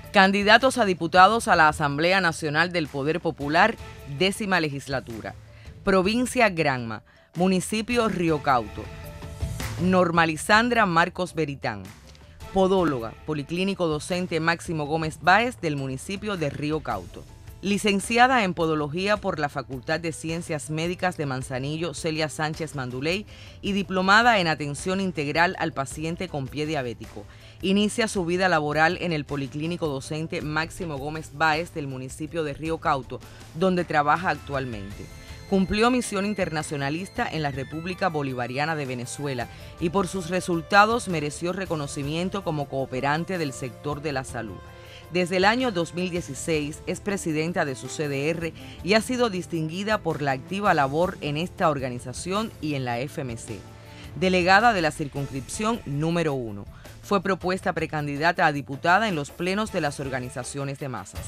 Candidatos a diputados a la Asamblea Nacional del Poder Popular, 10ª legislatura. Provincia Granma, municipio Río Cauto. Norma Lisandra Marcos Beritán, podóloga, policlínico docente Máximo Gómez Báez del municipio de Río Cauto. Licenciada en Podología por la Facultad de Ciencias Médicas de Manzanillo, Celia Sánchez Manduley, y diplomada en Atención Integral al Paciente con Pie Diabético. Inicia su vida laboral en el Policlínico Docente Máximo Gómez Báez del municipio de Río Cauto, donde trabaja actualmente. Cumplió misión internacionalista en la República Bolivariana de Venezuela y por sus resultados mereció reconocimiento como cooperante del sector de la salud. Desde el año 2016 es presidenta de su CDR y ha sido distinguida por la activa labor en esta organización y en la FMC. Delegada de la circunscripción número 1. Fue propuesta precandidata a diputada en los plenos de las organizaciones de masas.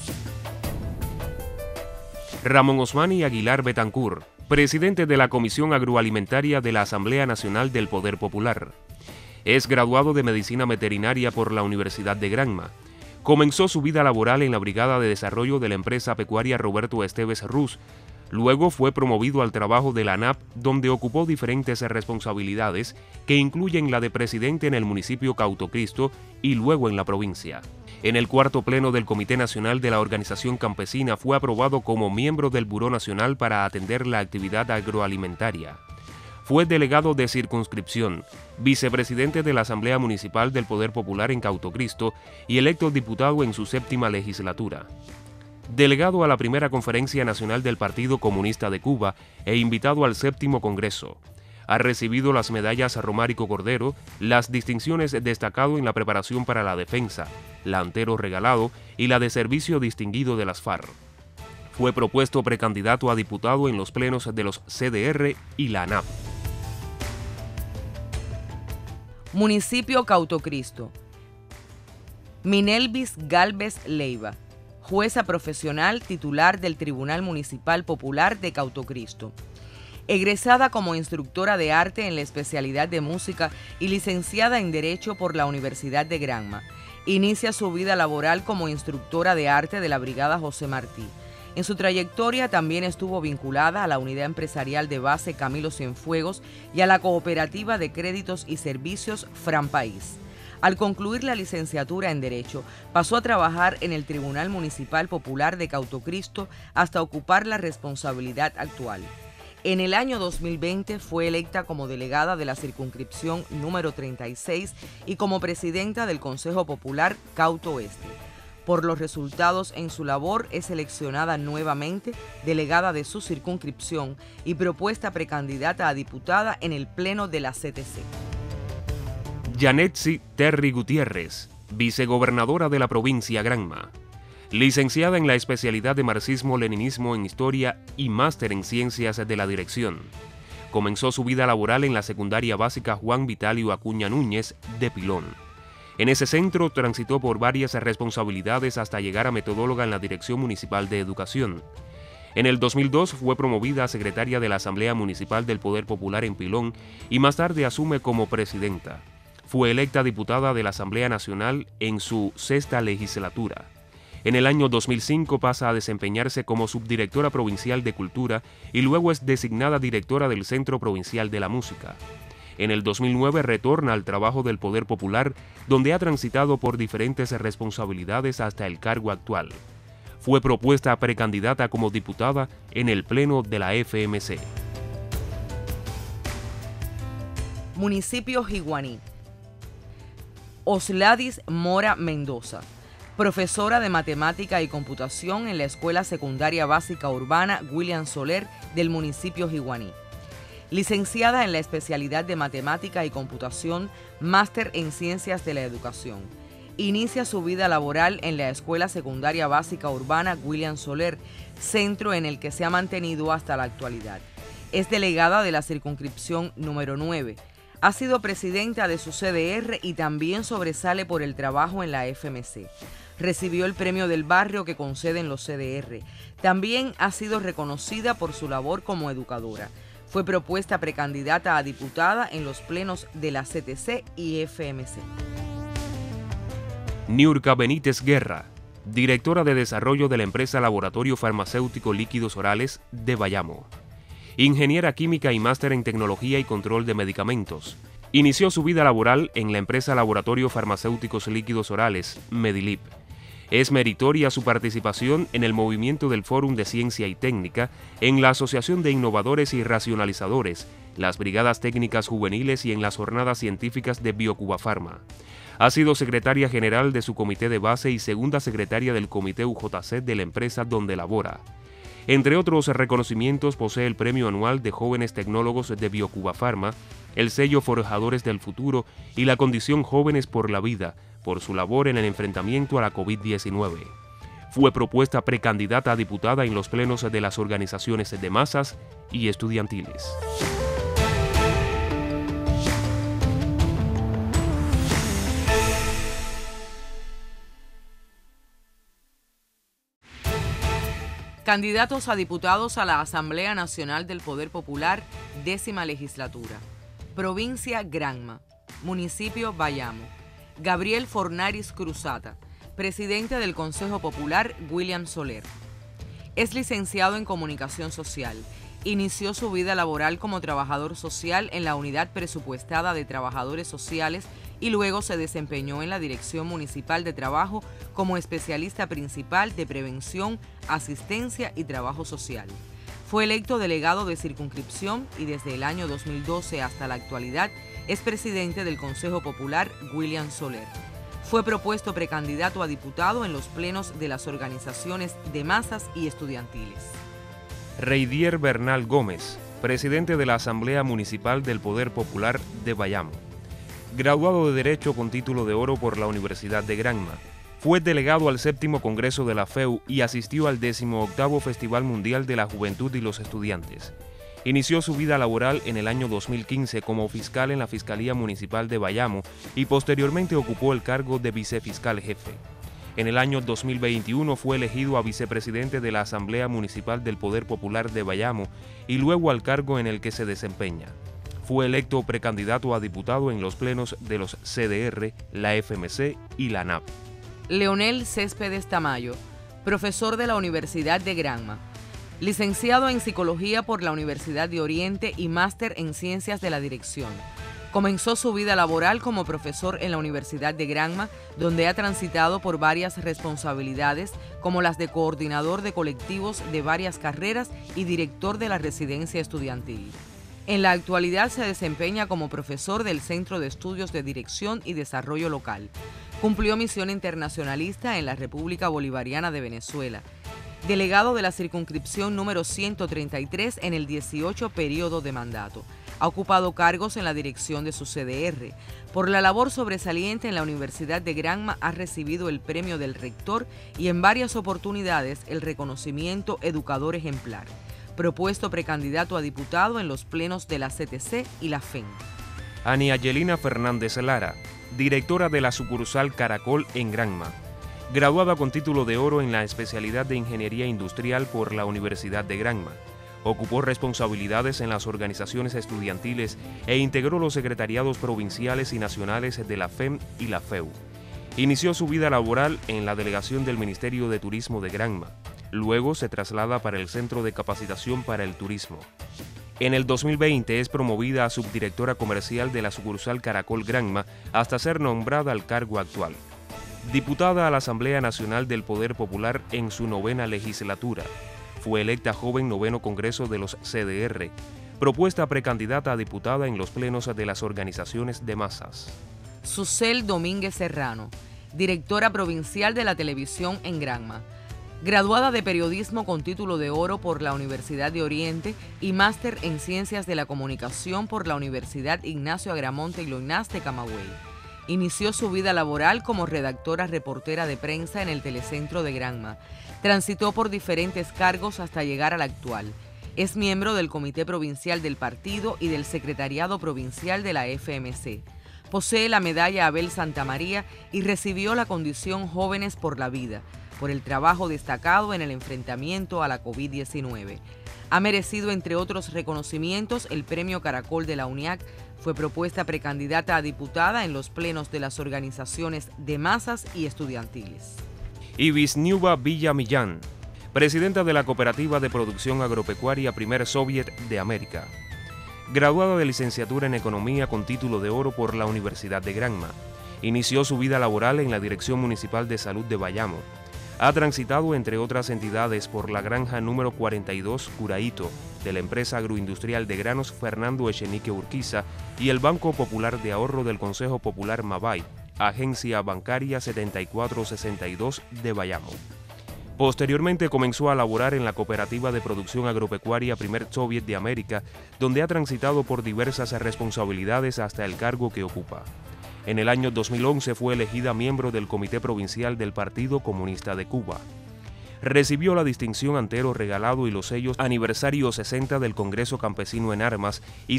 Ramón Osmani Aguilar Betancur, presidente de la Comisión Agroalimentaria de la Asamblea Nacional del Poder Popular. Es graduado de Medicina Veterinaria por la Universidad de Granma. Comenzó su vida laboral en la Brigada de Desarrollo de la empresa pecuaria Roberto Esteves Ruz. Luego fue promovido al trabajo de la ANAP, donde ocupó diferentes responsabilidades que incluyen la de presidente en el municipio Cauto Cristo y luego en la provincia. En el cuarto pleno del Comité Nacional de la Organización Campesina fue aprobado como miembro del Buró Nacional para atender la actividad agroalimentaria. Fue delegado de circunscripción, vicepresidente de la Asamblea Municipal del Poder Popular en Cauto Cristo y electo diputado en su 7ª legislatura. Delegado a la primera Conferencia Nacional del Partido Comunista de Cuba e invitado al 7º Congreso. Ha recibido las medallas Romárico Cordero, las distinciones destacado en la preparación para la defensa, la Antero Regalado y la de Servicio Distinguido de las FARC. Fue propuesto precandidato a diputado en los plenos de los CDR y la ANAP. Municipio Cauto Cristo. Minelvis Galvez Leiva, jueza profesional titular del Tribunal Municipal Popular de Cauto Cristo. Egresada como instructora de arte en la especialidad de música y licenciada en Derecho por la Universidad de Granma. Inicia su vida laboral como instructora de arte de la Brigada José Martí. En su trayectoria también estuvo vinculada a la Unidad Empresarial de Base Camilo Cienfuegos y a la Cooperativa de Créditos y Servicios Fran País. Al concluir la licenciatura en Derecho, pasó a trabajar en el Tribunal Municipal Popular de Cauto Cristo hasta ocupar la responsabilidad actual. En el año 2020 fue electa como delegada de la circunscripción número 36 y como presidenta del Consejo Popular Cauto Oeste. Por los resultados en su labor es seleccionada nuevamente delegada de su circunscripción y propuesta precandidata a diputada en el pleno de la CTC. Yanetsi Terry Gutiérrez, vicegobernadora de la provincia Granma. Licenciada en la especialidad de Marxismo-Leninismo en Historia y máster en Ciencias de la Dirección. Comenzó su vida laboral en la secundaria básica Juan Vitalio Acuña Núñez de Pilón. En ese centro transitó por varias responsabilidades hasta llegar a metodóloga en la Dirección Municipal de Educación. En el 2002 fue promovida a secretaria de la Asamblea Municipal del Poder Popular en Pilón y más tarde asume como presidenta. Fue electa diputada de la Asamblea Nacional en su 6ª legislatura. En el año 2005 pasa a desempeñarse como subdirectora provincial de Cultura y luego es designada directora del Centro Provincial de la Música. En el 2009 retorna al trabajo del Poder Popular, donde ha transitado por diferentes responsabilidades hasta el cargo actual. Fue propuesta precandidata como diputada en el pleno de la FMC. Municipio Jiguaní. Osladis Mora Mendoza, profesora de Matemática y Computación en la Escuela Secundaria Básica Urbana William Soler del municipio Jiguaní. Licenciada en la especialidad de Matemática y Computación, máster en Ciencias de la Educación. Inicia su vida laboral en la Escuela Secundaria Básica Urbana William Soler, centro en el que se ha mantenido hasta la actualidad. Es delegada de la circunscripción número 9. Ha sido presidenta de su CDR y también sobresale por el trabajo en la FMC. Recibió el premio del barrio que conceden los CDR. También ha sido reconocida por su labor como educadora. Fue propuesta precandidata a diputada en los plenos de la CTC y FMC. Niurka Benítez Guerra, directora de desarrollo de la empresa Laboratorio Farmacéutico Líquidos Orales de Bayamo. Ingeniera química y máster en tecnología y control de medicamentos. Inició su vida laboral en la empresa Laboratorio Farmacéuticos Líquidos Orales, Medilip. Es meritoria su participación en el movimiento del Fórum de Ciencia y Técnica, en la Asociación de Innovadores y Racionalizadores, las Brigadas Técnicas Juveniles y en las Jornadas Científicas de Biocuba Pharma. Ha sido secretaria general de su comité de base y segunda secretaria del comité UJC de la empresa donde labora. Entre otros reconocimientos, posee el Premio Anual de Jóvenes Tecnólogos de Biocuba Pharma, el sello Forjadores del Futuro y la condición Jóvenes por la Vida, por su labor en el enfrentamiento a la COVID-19. Fue propuesta precandidata a diputada en los plenos de las organizaciones de masas y estudiantiles. Candidatos a diputados a la Asamblea Nacional del Poder Popular, 10ª legislatura. Provincia Granma. Municipio Bayamo. Gabriel Fornaris Cruzata, presidente del Consejo Popular, William Soler. Es licenciado en Comunicación Social. Inició su vida laboral como trabajador social en la Unidad Presupuestada de Trabajadores Sociales y luego se desempeñó en la Dirección Municipal de Trabajo como especialista principal de Prevención, Asistencia y Trabajo Social. Fue electo delegado de circunscripción y desde el año 2012 hasta la actualidad es presidente del Consejo Popular William Soler. Fue propuesto precandidato a diputado en los plenos de las organizaciones de masas y estudiantiles. Reidier Bernal Gómez, presidente de la Asamblea Municipal del Poder Popular de Bayamo. Graduado de Derecho con título de oro por la Universidad de Granma. Fue delegado al 7º Congreso de la FEU y asistió al 18º Festival Mundial de la Juventud y los Estudiantes. Inició su vida laboral en el año 2015 como fiscal en la Fiscalía Municipal de Bayamo y posteriormente ocupó el cargo de vicefiscal jefe. En el año 2021 fue elegido a vicepresidente de la Asamblea Municipal del Poder Popular de Bayamo y luego al cargo en el que se desempeña. Fue electo precandidato a diputado en los plenos de los CDR, la FMC y la NAP. Leonel Céspedes Tamayo, profesor de la Universidad de Granma. Licenciado en Psicología por la Universidad de Oriente y máster en Ciencias de la Dirección. Comenzó su vida laboral como profesor en la Universidad de Granma, donde ha transitado por varias responsabilidades, como las de coordinador de colectivos de varias carreras y director de la residencia estudiantil. En la actualidad se desempeña como profesor del Centro de Estudios de Dirección y Desarrollo Local. Cumplió misión internacionalista en la República Bolivariana de Venezuela. Delegado de la circunscripción número 133 en el 18 periodo de mandato. Ha ocupado cargos en la dirección de su CDR. Por la labor sobresaliente en la Universidad de Granma ha recibido el premio del rector y en varias oportunidades el reconocimiento Educador Ejemplar. Propuesto precandidato a diputado en los plenos de la CTC y la FEN. Ani Angelina Fernández Lara, directora de la sucursal Caracol en Granma. Graduada con título de oro en la especialidad de Ingeniería Industrial por la Universidad de Granma. Ocupó responsabilidades en las organizaciones estudiantiles e integró los secretariados provinciales y nacionales de la FEM y la FEU. Inició su vida laboral en la delegación del Ministerio de Turismo de Granma. Luego se traslada para el Centro de Capacitación para el Turismo. En el 2020 es promovida a subdirectora comercial de la sucursal Caracol Granma hasta ser nombrada al cargo actual. Diputada a la Asamblea Nacional del Poder Popular en su 9ª legislatura. Fue electa joven 9º Congreso de los CDR. Propuesta precandidata a diputada en los plenos de las organizaciones de masas. Susel Domínguez Serrano, directora provincial de la televisión en Granma. Graduada de Periodismo con título de oro por la Universidad de Oriente y máster en Ciencias de la Comunicación por la Universidad Ignacio Agramonte y Loynaz de Camagüey. Inició su vida laboral como redactora reportera de prensa en el Telecentro de Granma. Transitó por diferentes cargos hasta llegar al actual. Es miembro del Comité Provincial del Partido y del Secretariado Provincial de la FMC. Posee la medalla Abel Santamaría y recibió la condición Jóvenes por la Vida, por el trabajo destacado en el enfrentamiento a la COVID-19. Ha merecido, entre otros reconocimientos, el Premio Caracol de la UNIAC. Fue propuesta precandidata a diputada en los plenos de las organizaciones de masas y estudiantiles. y Wisniuva Villamillán, presidenta de la Cooperativa de Producción Agropecuaria Primer Soviet de América. Graduada de licenciatura en Economía con título de oro por la Universidad de Granma, inició su vida laboral en la Dirección Municipal de Salud de Bayamo. Ha transitado, entre otras entidades, por la granja número 42 Curaíto de la empresa agroindustrial de granos Fernando Echenique Urquiza y el Banco Popular de Ahorro del Consejo Popular Mabay, agencia bancaria 7462 de Bayamo. Posteriormente comenzó a laborar en la Cooperativa de Producción Agropecuaria Primer Soviet de América, donde ha transitado por diversas responsabilidades hasta el cargo que ocupa. En el año 2011 fue elegida miembro del Comité Provincial del Partido Comunista de Cuba. Recibió la distinción Antero Regalado y los sellos Aniversario 60 del Congreso Campesino en Armas y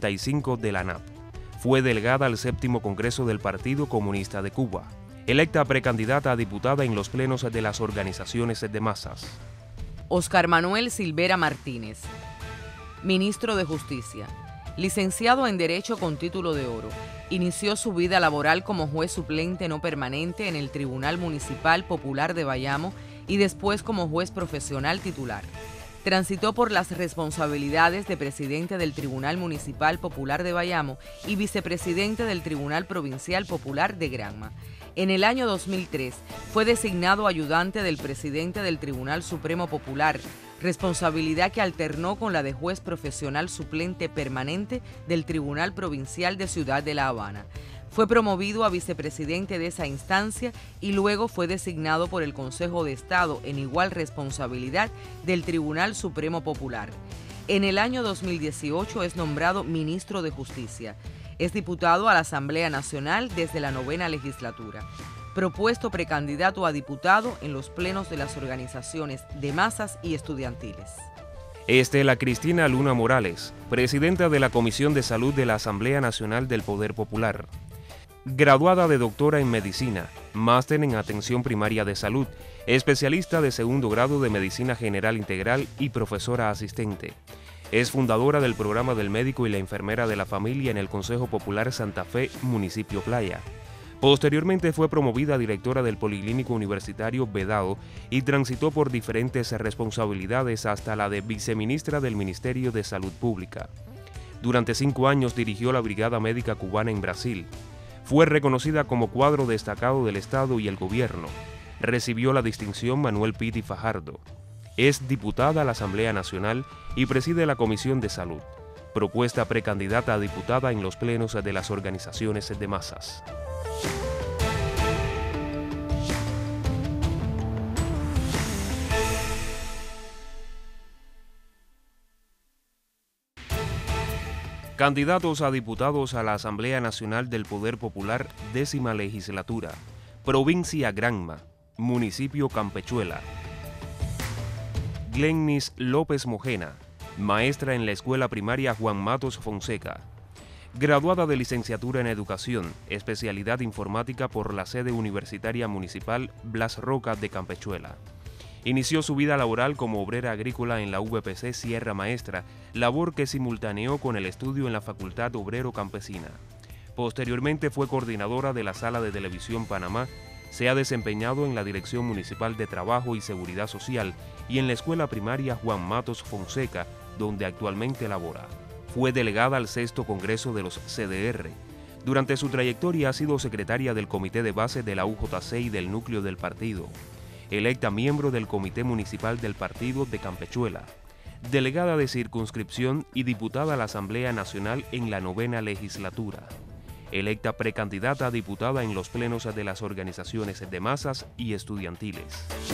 55 de la ANAP. Fue delegada al 7º Congreso del Partido Comunista de Cuba. Electa precandidata a diputada en los plenos de las organizaciones de masas. Oscar Manuel Silvera Martínez, ministro de Justicia. Licenciado en Derecho con título de oro, inició su vida laboral como juez suplente no permanente en el Tribunal Municipal Popular de Bayamo y después como juez profesional titular. Transitó por las responsabilidades de presidente del Tribunal Municipal Popular de Bayamo y vicepresidente del Tribunal Provincial Popular de Granma. En el año 2003 fue designado ayudante del presidente del Tribunal Supremo Popular, responsabilidad que alternó con la de juez profesional suplente permanente del Tribunal Provincial de Ciudad de La Habana. Fue promovido a vicepresidente de esa instancia y luego fue designado por el Consejo de Estado en igual responsabilidad del Tribunal Supremo Popular. En el año 2018 es nombrado ministro de Justicia. Es diputado a la Asamblea Nacional desde la 9ª legislatura. Propuesto precandidato a diputado en los plenos de las organizaciones de masas y estudiantiles. Estela Cristina Luna Morales, presidenta de la Comisión de Salud de la Asamblea Nacional del Poder Popular. Graduada de doctora en Medicina, máster en Atención Primaria de Salud, especialista de 2º grado de Medicina General Integral y profesora asistente. Es fundadora del programa del médico y la enfermera de la familia en el Consejo Popular Santa Fe, Municipio Playa. Posteriormente fue promovida directora del Policlínico Universitario Vedado y transitó por diferentes responsabilidades hasta la de viceministra del Ministerio de Salud Pública. Durante 5 años dirigió la Brigada Médica Cubana en Brasil. Fue reconocida como cuadro destacado del Estado y el Gobierno. Recibió la distinción Manuel Pitti Fajardo. Es diputada a la Asamblea Nacional y preside la Comisión de Salud. Propuesta precandidata a diputada en los plenos de las organizaciones de masas. Candidatos a diputados a la Asamblea Nacional del Poder Popular, 10ª legislatura. Provincia Granma, Municipio Campechuela. Glennis López Mojena, maestra en la Escuela Primaria Juan Matos Fonseca. Graduada de licenciatura en Educación, especialidad Informática por la sede universitaria municipal Blas Roca de Campechuela. Inició su vida laboral como obrera agrícola en la VPC Sierra Maestra, labor que simultaneó con el estudio en la Facultad Obrero Campesina. Posteriormente fue coordinadora de la Sala de Televisión Panamá. Se ha desempeñado en la Dirección Municipal de Trabajo y Seguridad Social y en la Escuela Primaria Juan Matos Fonseca, donde actualmente labora. Fue delegada al 6º Congreso de los CDR. Durante su trayectoria ha sido secretaria del Comité de Base de la UJC y del Núcleo del Partido. Electa miembro del Comité Municipal del Partido de Campechuela. Delegada de circunscripción y diputada a la Asamblea Nacional en la 9ª legislatura. Electa precandidata a diputada en los plenos de las organizaciones de masas y estudiantiles.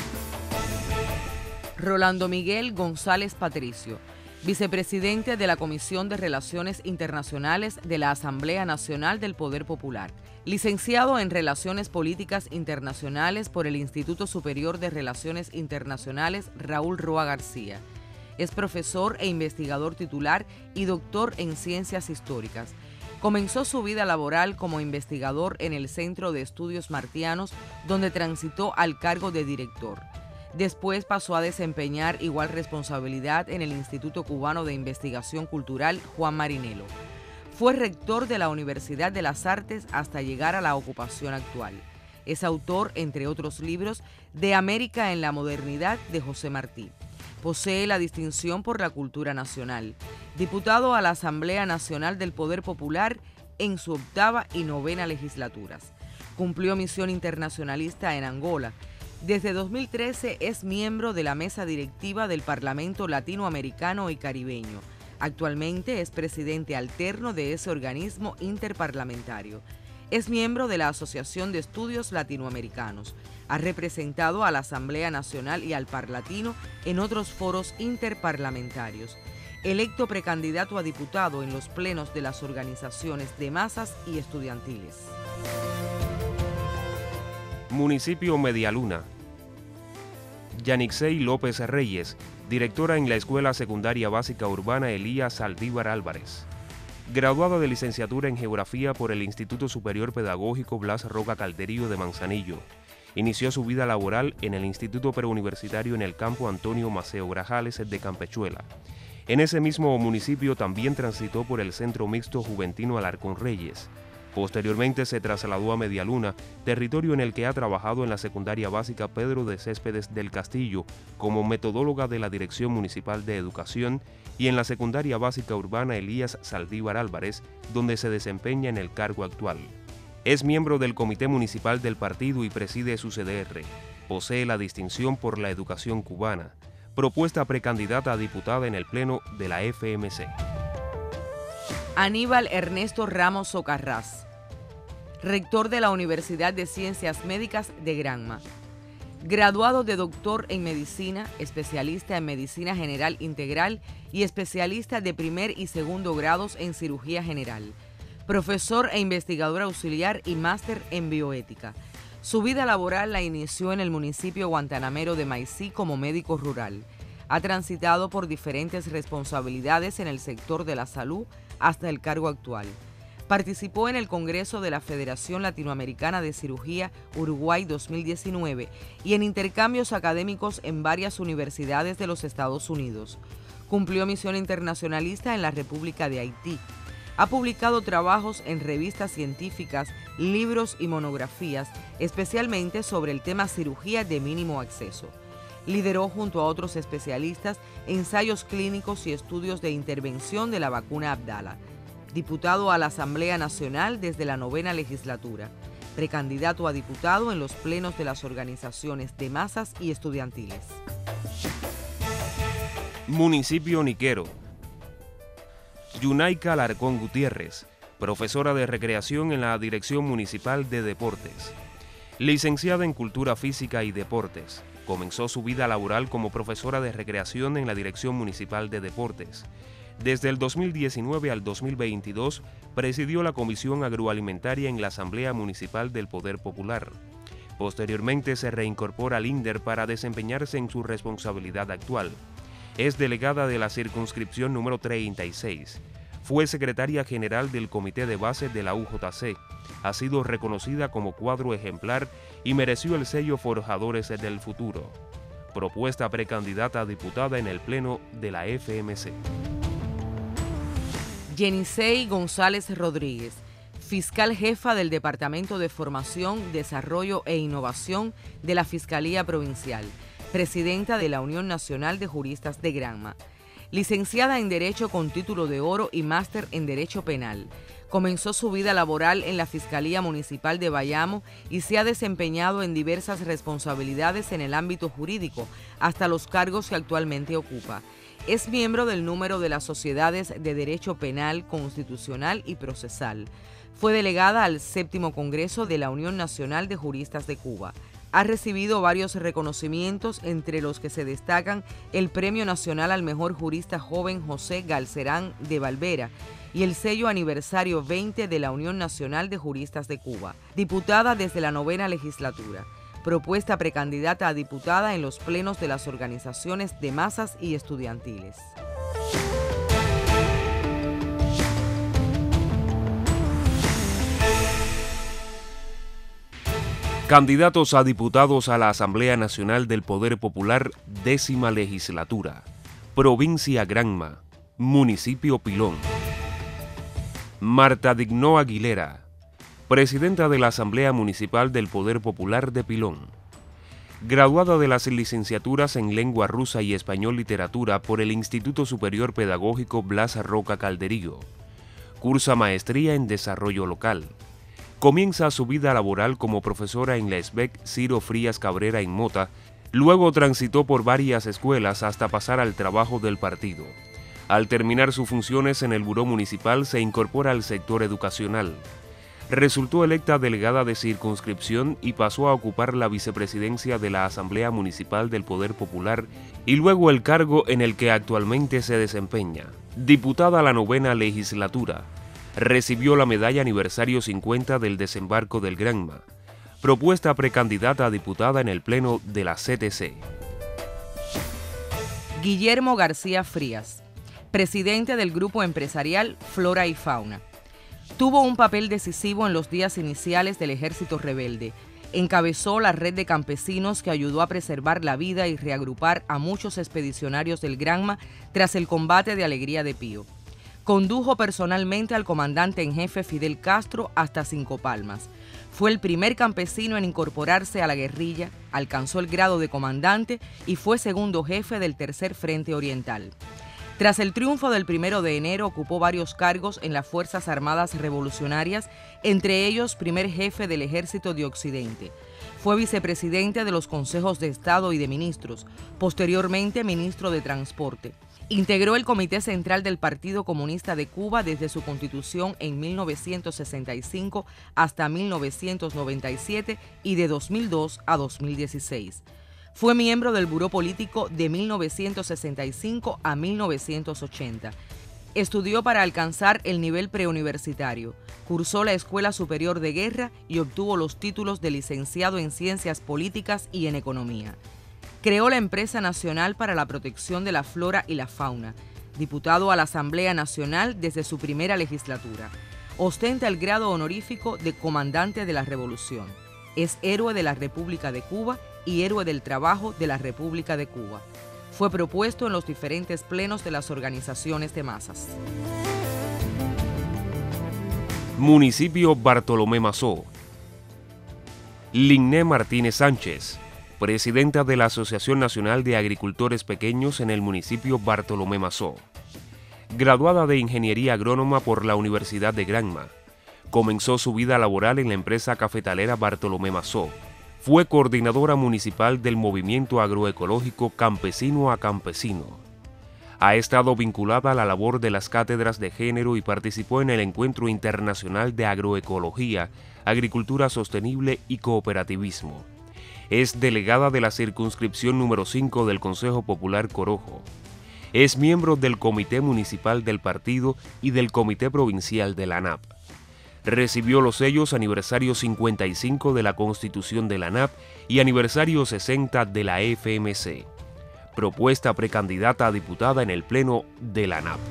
Rolando Miguel González Patricio, vicepresidente de la Comisión de Relaciones Internacionales de la Asamblea Nacional del Poder Popular. Licenciado en Relaciones Políticas Internacionales por el Instituto Superior de Relaciones Internacionales Raúl Roa García. Es profesor e investigador titular y doctor en Ciencias Históricas. Comenzó su vida laboral como investigador en el Centro de Estudios Martianos, donde transitó al cargo de director. Después pasó a desempeñar igual responsabilidad en el Instituto Cubano de Investigación Cultural Juan Marinelo. Fue rector de la Universidad de las Artes hasta llegar a la ocupación actual. Es autor, entre otros libros, de América en la Modernidad de José Martí. Posee la distinción por la cultura nacional. Diputado a la Asamblea Nacional del Poder Popular en su 8ª y 9ª legislaturas. Cumplió misión internacionalista en Angola. Desde 2013 es miembro de la mesa directiva del Parlamento Latinoamericano y Caribeño. Actualmente es presidente alterno de ese organismo interparlamentario. Es miembro de la Asociación de Estudios Latinoamericanos. Ha representado a la Asamblea Nacional y al Parlatino en otros foros interparlamentarios. Electo precandidato a diputado en los plenos de las organizaciones de masas y estudiantiles. Municipio Medialuna. Yanixey López Reyes, directora en la Escuela Secundaria Básica Urbana Elías Saldívar Álvarez. Graduada de licenciatura en Geografía por el Instituto Superior Pedagógico Blas Roca Calderillo de Manzanillo. Inició su vida laboral en el Instituto Preuniversitario en el campo Antonio Maceo Grajales de Campechuela. En ese mismo municipio también transitó por el Centro Mixto Juventino Alarcón Reyes. Posteriormente se trasladó a Medialuna, territorio en el que ha trabajado en la secundaria básica Pedro de Céspedes del Castillo como metodóloga de la Dirección Municipal de Educación y en la secundaria básica urbana Elías Saldívar Álvarez, donde se desempeña en el cargo actual. Es miembro del Comité Municipal del partido y preside su CDR. Posee la distinción por la educación cubana. Propuesta precandidata a diputada en el Pleno de la FMC. Aníbal Ernesto Ramos Socarrás, rector de la Universidad de Ciencias Médicas de Granma. Graduado de doctor en medicina, especialista en medicina general integral y especialista de primer y segundo grados en cirugía general. Profesor e investigador auxiliar y máster en bioética. Su vida laboral la inició en el municipio guantanamero de Maicí como médico rural. Ha transitado por diferentes responsabilidades en el sector de la salud hasta el cargo actual. Participó en el Congreso de la Federación Latinoamericana de Cirugía Uruguay 2019 y en intercambios académicos en varias universidades de los Estados Unidos. Cumplió misión internacionalista en la República de Haití. Ha publicado trabajos en revistas científicas, libros y monografías, especialmente sobre el tema cirugía de mínimo acceso. Lideró junto a otros especialistas ensayos clínicos y estudios de intervención de la vacuna Abdala. Diputado a la Asamblea Nacional desde la 9ª legislatura. Precandidato a diputado en los plenos de las organizaciones de masas y estudiantiles. Municipio Niquero. Yunaika Alarcón Gutiérrez, profesora de recreación en la Dirección Municipal de Deportes. Licenciada en Cultura Física y Deportes. Comenzó su vida laboral como profesora de recreación en la Dirección Municipal de Deportes. Desde el 2019 al 2022, presidió la Comisión Agroalimentaria en la Asamblea Municipal del Poder Popular. Posteriormente se reincorpora al INDER para desempeñarse en su responsabilidad actual. Es delegada de la circunscripción número 36. Fue secretaria general del Comité de Base de la UJC. Ha sido reconocida como cuadro ejemplar y mereció el sello Forjadores del Futuro. Propuesta precandidata a diputada en el Pleno de la FMC. Yenisei González Rodríguez, fiscal jefa del Departamento de Formación, Desarrollo e Innovación de la Fiscalía Provincial, presidenta de la Unión Nacional de Juristas de Granma. Licenciada en Derecho con título de oro y máster en Derecho Penal. Comenzó su vida laboral en la Fiscalía Municipal de Bayamo y se ha desempeñado en diversas responsabilidades en el ámbito jurídico, hasta los cargos que actualmente ocupa. Es miembro del número de las Sociedades de Derecho Penal, Constitucional y Procesal. Fue delegada al 7º Congreso de la Unión Nacional de Juristas de Cuba. Ha recibido varios reconocimientos, entre los que se destacan el Premio Nacional al Mejor Jurista Joven José Galcerán de Valvera y el sello Aniversario 20 de la Unión Nacional de Juristas de Cuba. Diputada desde la 9ª legislatura. Propuesta precandidata a diputada en los plenos de las organizaciones de masas y estudiantiles. Candidatos a diputados a la Asamblea Nacional del Poder Popular, 10ª legislatura. Provincia Granma. Municipio Pilón. Marta Dignó Aguilera, presidenta de la Asamblea Municipal del Poder Popular de Pilón. Graduada de las licenciaturas en Lengua Rusa y Español Literatura por el Instituto Superior Pedagógico Blas Roca Calderillo. Cursa maestría en Desarrollo Local. Comienza su vida laboral como profesora en la SBEC Ciro Frías Cabrera en Mota, luego transitó por varias escuelas hasta pasar al trabajo del partido. Al terminar sus funciones en el Buró Municipal se incorpora al sector educacional. Resultó electa delegada de circunscripción y pasó a ocupar la vicepresidencia de la Asamblea Municipal del Poder Popular y luego el cargo en el que actualmente se desempeña. Diputada a la 9ª legislatura. Recibió la medalla aniversario 50 del desembarco del Granma. Propuesta precandidata a diputada en el Pleno de la CTC. Guillermo García Frías, presidente del grupo empresarial Flora y Fauna. Tuvo un papel decisivo en los días iniciales del Ejército Rebelde. Encabezó la red de campesinos que ayudó a preservar la vida y reagrupar a muchos expedicionarios del Granma tras el combate de Alegría de Pío. Condujo personalmente al comandante en jefe Fidel Castro hasta Cinco Palmas. Fue el primer campesino en incorporarse a la guerrilla, alcanzó el grado de comandante y fue segundo jefe del Tercer Frente Oriental. Tras el triunfo del 1 de enero, ocupó varios cargos en las Fuerzas Armadas Revolucionarias, entre ellos primer jefe del Ejército de Occidente. Fue vicepresidente de los Consejos de Estado y de Ministros, posteriormente ministro de Transporte. Integró el Comité Central del Partido Comunista de Cuba desde su constitución en 1965 hasta 1997 y de 2002 a 2016. Fue miembro del Buró Político de 1965 a 1980. Estudió para alcanzar el nivel preuniversitario, cursó la Escuela Superior de Guerra y obtuvo los títulos de licenciado en Ciencias Políticas y en Economía. Creó la Empresa Nacional para la Protección de la Flora y la Fauna, diputado a la Asamblea Nacional desde su primera legislatura. Ostenta el grado honorífico de Comandante de la Revolución. Es héroe de la República de Cuba y héroe del trabajo de la República de Cuba. Fue propuesto en los diferentes plenos de las organizaciones de masas. Municipio Bartolomé Mazó. Linné Martínez Sánchez, presidenta de la Asociación Nacional de Agricultores Pequeños en el municipio Bartolomé Mazó. Graduada de Ingeniería Agrónoma por la Universidad de Granma. Comenzó su vida laboral en la empresa cafetalera Bartolomé Mazó. Fue coordinadora municipal del movimiento agroecológico Campesino a Campesino. Ha estado vinculada a la labor de las cátedras de género y participó en el Encuentro Internacional de Agroecología, Agricultura Sostenible y Cooperativismo. Es delegada de la circunscripción número 5 del Consejo Popular Corojo. Es miembro del Comité Municipal del Partido y del Comité Provincial de la ANAP. Recibió los sellos aniversario 55 de la Constitución de la ANAP y aniversario 60 de la FMC. Propuesta precandidata a diputada en el Pleno de la ANAP.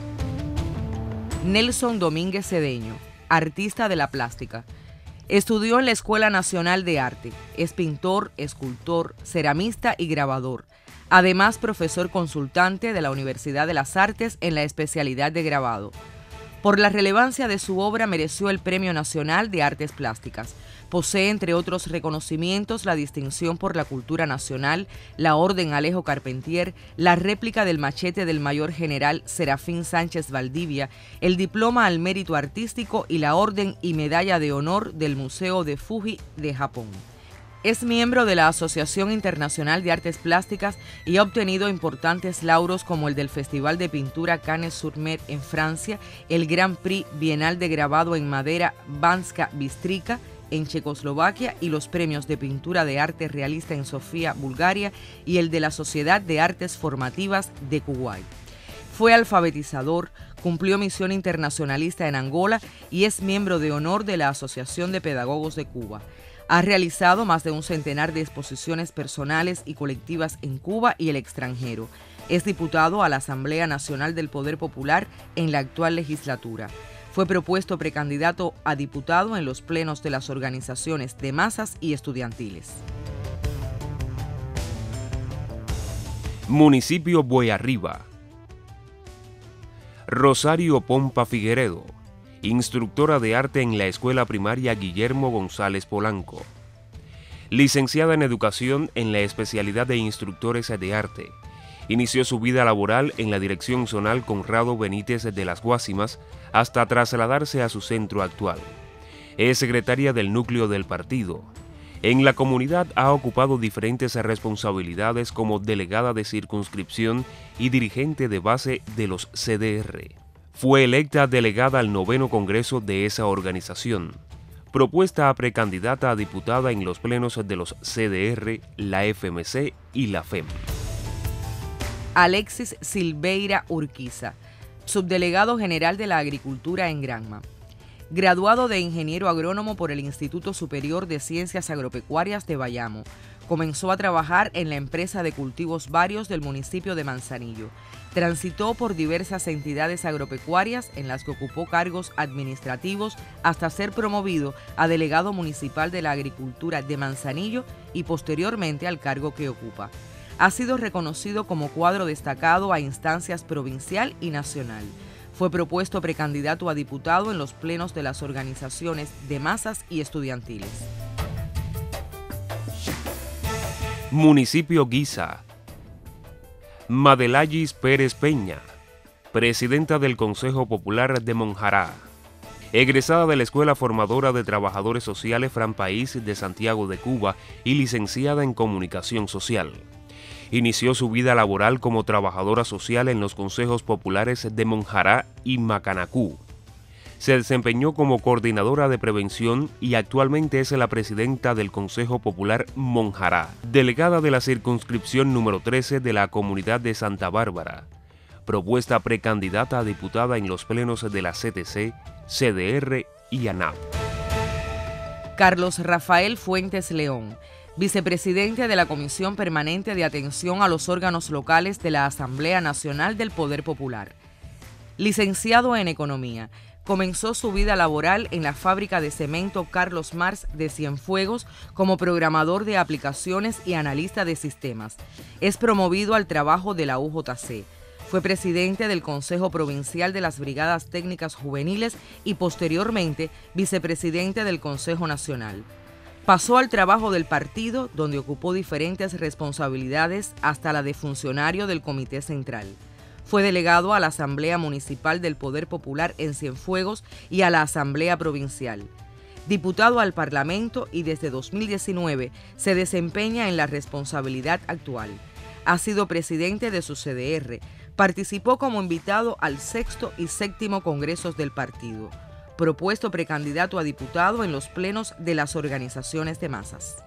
Nelson Domínguez Cedeño, artista de la plástica. Estudió en la Escuela Nacional de Arte. Es pintor, escultor, ceramista y grabador. Además, profesor consultante de la Universidad de las Artes en la especialidad de grabado. Por la relevancia de su obra mereció el Premio Nacional de Artes Plásticas. Posee, entre otros reconocimientos, la distinción por la cultura nacional, la Orden Alejo Carpentier, la réplica del machete del mayor general Serafín Sánchez Valdivia, el diploma al mérito artístico y la Orden y Medalla de Honor del Museo de Fuji de Japón. Es miembro de la Asociación Internacional de Artes Plásticas y ha obtenido importantes lauros como el del Festival de Pintura Cannes-sur-Mer en Francia, el Grand Prix Bienal de Grabado en Madera Banska Bystrica en Checoslovaquia y los premios de pintura de arte realista en Sofía, Bulgaria y el de la Sociedad de Artes Formativas de Kuwait. Fue alfabetizador, cumplió misión internacionalista en Angola y es miembro de honor de la Asociación de Pedagogos de Cuba. Ha realizado más de un centenar de exposiciones personales y colectivas en Cuba y el extranjero. Es diputado a la Asamblea Nacional del Poder Popular en la actual legislatura. Fue propuesto precandidato a diputado en los plenos de las organizaciones de masas y estudiantiles. Municipio Boyarriba. Rosario Pompa Figueredo, instructora de arte en la Escuela Primaria Guillermo González Polanco. Licenciada en Educación en la especialidad de Instructores de Arte. Inició su vida laboral en la Dirección Zonal Conrado Benítez de las Guásimas hasta trasladarse a su centro actual. Es secretaria del núcleo del partido. En la comunidad ha ocupado diferentes responsabilidades como delegada de circunscripción y dirigente de base de los CDR. Fue electa delegada al 9º Congreso de esa organización. Propuesta a precandidata a diputada en los plenos de los CDR, la FMC y la FEM. Alexis Silveira Urquiza, subdelegado general de la Agricultura en Granma. Graduado de ingeniero agrónomo por el Instituto Superior de Ciencias Agropecuarias de Bayamo, comenzó a trabajar en la empresa de cultivos varios del municipio de Manzanillo. Transitó por diversas entidades agropecuarias en las que ocupó cargos administrativos hasta ser promovido a delegado municipal de la Agricultura de Manzanillo y posteriormente al cargo que ocupa. Ha sido reconocido como cuadro destacado a instancias provincial y nacional. Fue propuesto precandidato a diputado en los plenos de las organizaciones de masas y estudiantiles. Municipio Guisa. Madelayis Pérez Peña, presidenta del Consejo Popular de Monjará. Egresada de la Escuela Formadora de Trabajadores Sociales Fran País de Santiago de Cuba y licenciada en Comunicación Social. Inició su vida laboral como trabajadora social en los consejos populares de Monjará y Macanacú. Se desempeñó como coordinadora de prevención y actualmente es la presidenta del Consejo Popular Monjará, delegada de la circunscripción número 13 de la comunidad de Santa Bárbara. Propuesta precandidata a diputada en los plenos de la CTC, CDR y ANAP. Carlos Rafael Fuentes León, vicepresidente de la Comisión Permanente de Atención a los Órganos Locales de la Asamblea Nacional del Poder Popular. Licenciado en Economía, comenzó su vida laboral en la fábrica de cemento Carlos Marx de Cienfuegos como programador de aplicaciones y analista de sistemas. Es promovido al trabajo de la UJC. Fue presidente del Consejo Provincial de las Brigadas Técnicas Juveniles y posteriormente vicepresidente del Consejo Nacional. Pasó al trabajo del partido, donde ocupó diferentes responsabilidades hasta la de funcionario del Comité Central. Fue delegado a la Asamblea Municipal del Poder Popular en Cienfuegos y a la Asamblea Provincial. Diputado al Parlamento y desde 2019 se desempeña en la responsabilidad actual. Ha sido presidente de su CDR. Participó como invitado al 6º y 7º Congresos del partido. Propuesto precandidato a diputado en los plenos de las organizaciones de masas.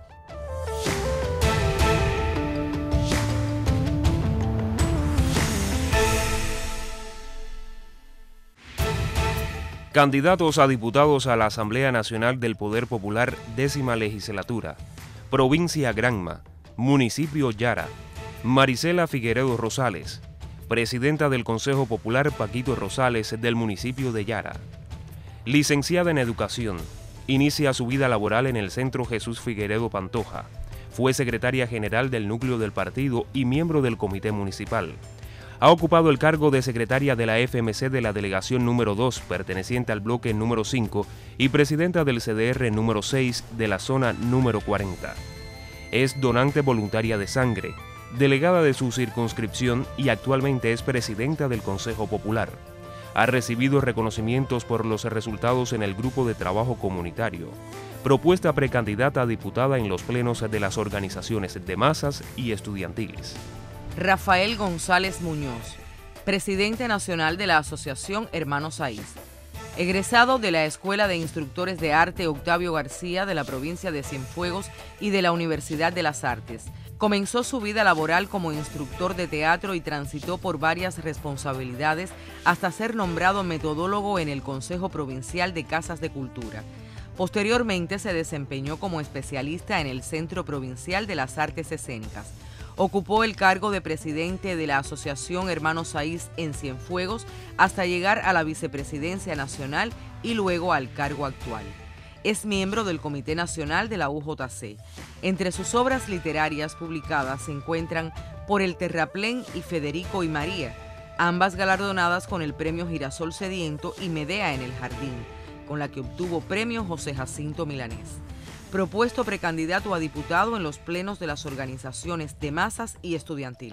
Candidatos a diputados a la Asamblea Nacional del Poder Popular, 10ª Legislatura. Provincia Granma, Municipio Yara. Marisela Figueredo Rosales, presidenta del Consejo Popular Paquito Rosales del municipio de Yara. Licenciada en Educación, inicia su vida laboral en el Centro Jesús Figueredo Pantoja. Fue secretaria general del núcleo del partido y miembro del comité municipal. Ha ocupado el cargo de secretaria de la FMC de la delegación número 2, perteneciente al bloque número 5, y presidenta del CDR número 6 de la zona número 40. Es donante voluntaria de sangre, delegada de su circunscripción y actualmente es presidenta del Consejo Popular. Ha recibido reconocimientos por los resultados en el grupo de trabajo comunitario. Propuesta precandidata a diputada en los plenos de las organizaciones de masas y estudiantiles. Rafael González Muñoz, presidente nacional de la Asociación Hermanos Saiz. Egresado de la Escuela de Instructores de Arte Octavio García de la provincia de Cienfuegos y de la Universidad de las Artes. Comenzó su vida laboral como instructor de teatro y transitó por varias responsabilidades hasta ser nombrado metodólogo en el Consejo Provincial de Casas de Cultura. Posteriormente se desempeñó como especialista en el Centro Provincial de las Artes Escénicas. Ocupó el cargo de presidente de la Asociación Hermanos Saiz en Cienfuegos hasta llegar a la vicepresidencia nacional y luego al cargo actual. Es miembro del Comité Nacional de la UJC. Entre sus obras literarias publicadas se encuentran Por el Terraplén y Federico y María, ambas galardonadas con el premio Girasol Sediento y Medea en el Jardín, con la que obtuvo premio José Jacinto Milanés. Propuesto precandidato a diputado en los plenos de las organizaciones de masas y estudiantiles.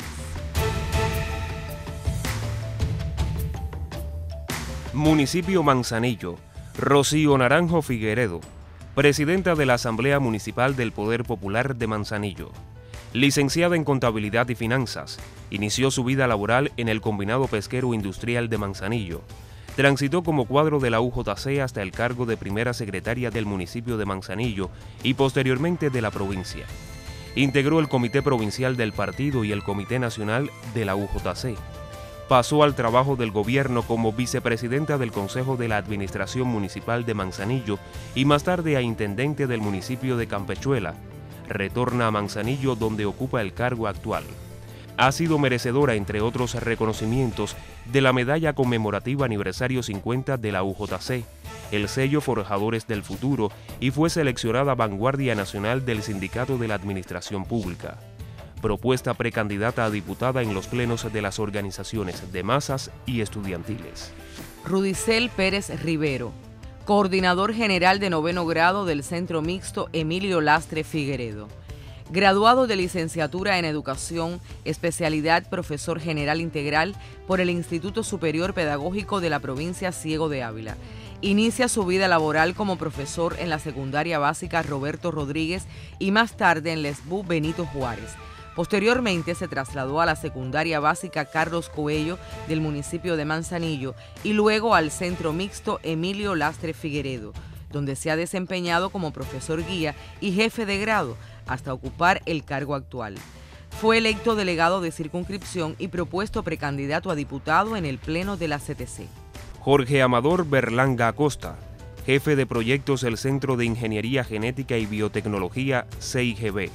Municipio Manzanillo, Rocío Naranjo Figueredo, presidenta de la Asamblea Municipal del Poder Popular de Manzanillo. Licenciada en Contabilidad y Finanzas, inició su vida laboral en el Combinado Pesquero Industrial de Manzanillo. Transitó como cuadro de la UJC hasta el cargo de primera secretaria del municipio de Manzanillo y posteriormente de la provincia. Integró el Comité Provincial del Partido y el Comité Nacional de la UJC. Pasó al trabajo del gobierno como vicepresidenta del Consejo de la Administración Municipal de Manzanillo y más tarde a intendente del municipio de Campechuela. Retorna a Manzanillo, donde ocupa el cargo actual. Ha sido merecedora, entre otros reconocimientos, de la Medalla Conmemorativa Aniversario 50 de la UJC, el sello Forjadores del Futuro y fue seleccionada Vanguardia Nacional del Sindicato de la Administración Pública. Propuesta precandidata a diputada en los plenos de las organizaciones de masas y estudiantiles. Rudicel Pérez Rivero, coordinador general de 9º grado del Centro Mixto Emilio Lastre Figueredo. Graduado de licenciatura en Educación, especialidad profesor general integral por el Instituto Superior Pedagógico de la provincia Ciego de Ávila. Inicia su vida laboral como profesor en la secundaria básica Roberto Rodríguez y más tarde en la SBU Benito Juárez. Posteriormente se trasladó a la secundaria básica Carlos Coello del municipio de Manzanillo y luego al Centro Mixto Emilio Lastre Figueredo, donde se ha desempeñado como profesor guía y jefe de grado hasta ocupar el cargo actual. Fue electo delegado de circunscripción y propuesto precandidato a diputado en el pleno de la CTC. Jorge Amador Berlanga Acosta, jefe de proyectos del Centro de Ingeniería Genética y Biotecnología CIGB.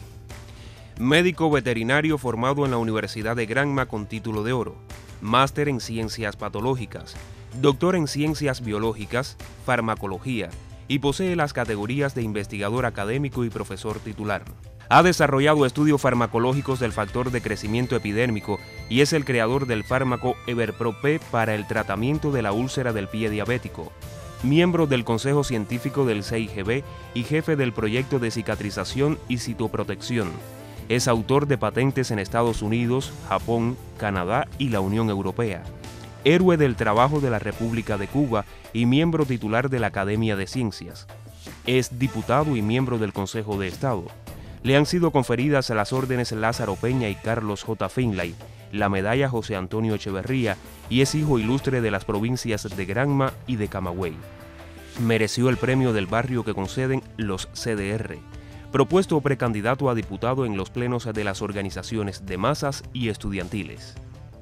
Médico veterinario formado en la Universidad de Granma con título de oro, máster en Ciencias Patológicas, doctor en Ciencias Biológicas, Farmacología y posee las categorías de investigador académico y profesor titular. Ha desarrollado estudios farmacológicos del factor de crecimiento epidérmico y es el creador del fármaco Everpro-P para el tratamiento de la úlcera del pie diabético. Miembro del Consejo Científico del CIGB y jefe del proyecto de cicatrización y citoprotección. Es autor de patentes en Estados Unidos, Japón, Canadá y la Unión Europea. Héroe del Trabajo de la República de Cuba y miembro titular de la Academia de Ciencias. Es diputado y miembro del Consejo de Estado. Le han sido conferidas las órdenes Lázaro Peña y Carlos J. Finlay, la medalla José Antonio Echeverría y es hijo ilustre de las provincias de Granma y de Camagüey. Mereció el premio del barrio que conceden los CDR. Propuesto precandidato a diputado en los plenos de las organizaciones de masas y estudiantiles.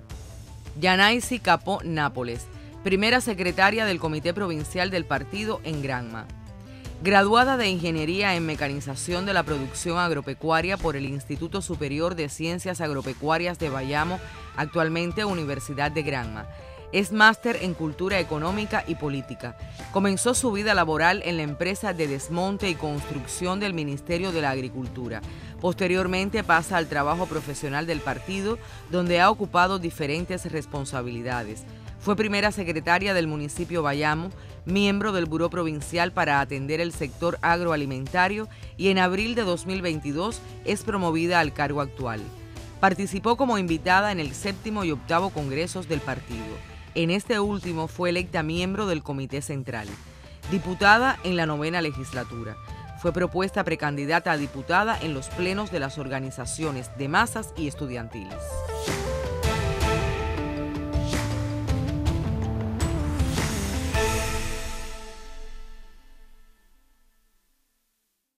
Yanaisi Capó Nápoles, primera secretaria del Comité Provincial del Partido en Granma. Graduada de Ingeniería en Mecanización de la Producción Agropecuaria por el Instituto Superior de Ciencias Agropecuarias de Bayamo, actualmente Universidad de Granma. Es máster en Cultura Económica y Política. Comenzó su vida laboral en la empresa de desmonte y construcción del Ministerio de la Agricultura. Posteriormente pasa al trabajo profesional del partido, donde ha ocupado diferentes responsabilidades. Fue primera secretaria del municipio Bayamo, miembro del Buró Provincial para atender el sector agroalimentario y en abril de 2022 es promovida al cargo actual. Participó como invitada en el 7º y 8º Congresos del partido. En este último fue electa miembro del Comité Central. Diputada en la 9ª legislatura. Fue propuesta precandidata a diputada en los plenos de las organizaciones de masas y estudiantiles.